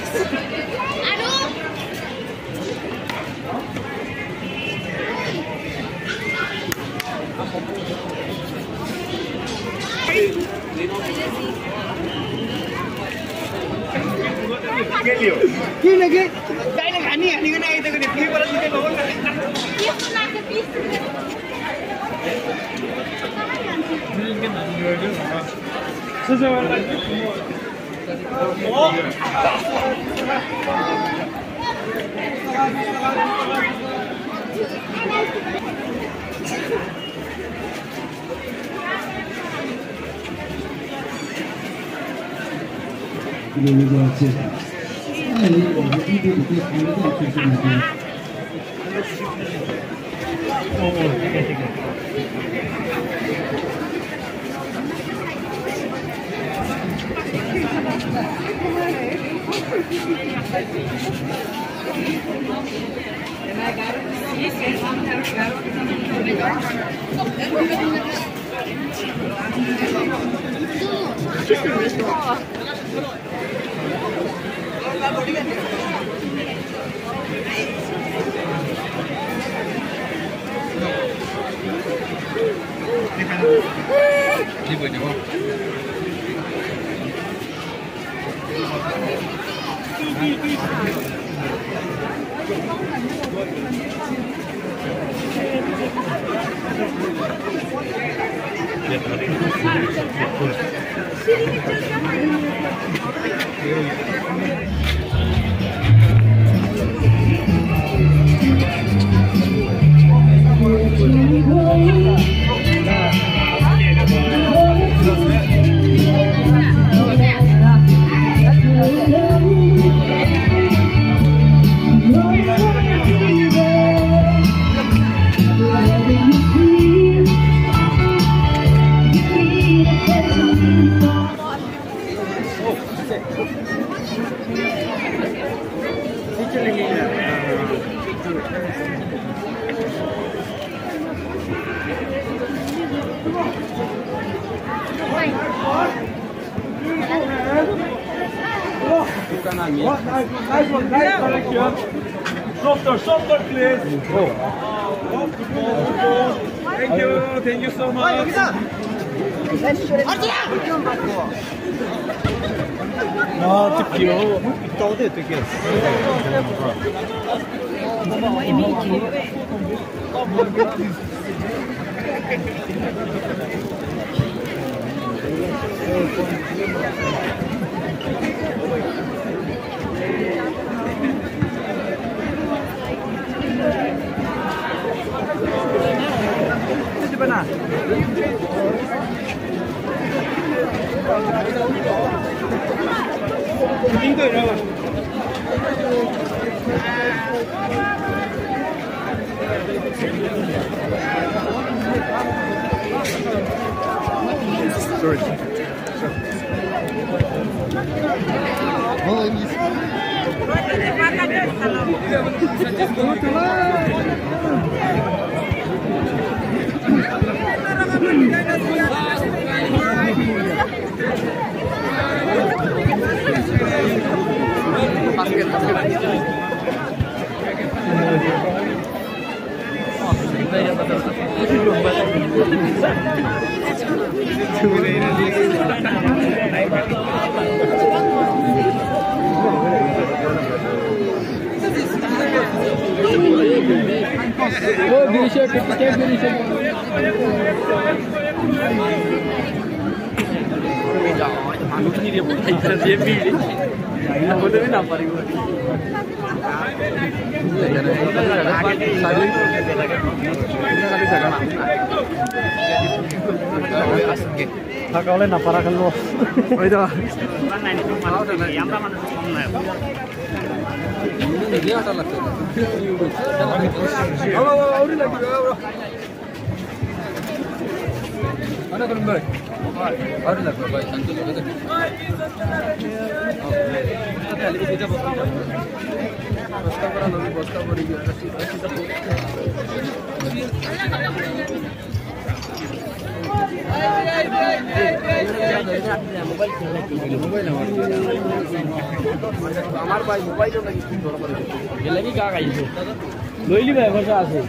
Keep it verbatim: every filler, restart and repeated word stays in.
के लगे गाइले खानी हानी गर्न आइदिएको नि फ्री परत निकै भयो यस्तो लाग्छ बीस Nice one, nice collection. Softer, softer, please. Oh. Thank you, thank you so much. 아, 또 귀여워. 이따 어디 어떻게? Bana. Lindo, ¿no? Sorry. Oh, Birisha, get Birisha. Ini dia pun tidak dia pilih. Aku tu ni nampak dia. Kau le nampak kan lo. Oh itu. Ini dia ada lagi. Halo, halo, lagi. Mana kan baik? Ada lagi baik. Santu lagi. Kita lagi kita bos. Bos kabar lagi bos kabar ini. Kita আমার ভাই মোবাইলও লাগি এ লাগি কা গাইছে লইলি ভাই বসে আছে